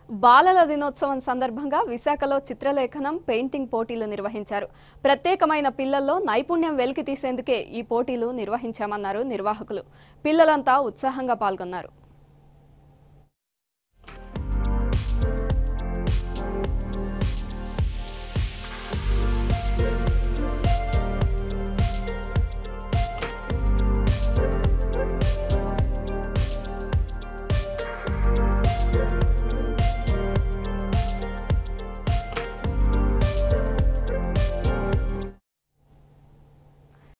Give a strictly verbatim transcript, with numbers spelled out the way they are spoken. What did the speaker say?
బాలల దినోత్సవం సందర్భంగా విశాఖలో చిత్రలేఖనం పెయింటింగ్ పోటీలు నిర్వహించారు. ప్రత్యేకమైన పిల్లల్లో నైపుణ్యం వెలికి తీసేందుకే ఈ పోటీలు నిర్వహించామన్నారు నిర్వాహకులు. పిల్లలంతా ఉత్సాహంగా పాల్గొన్నారు.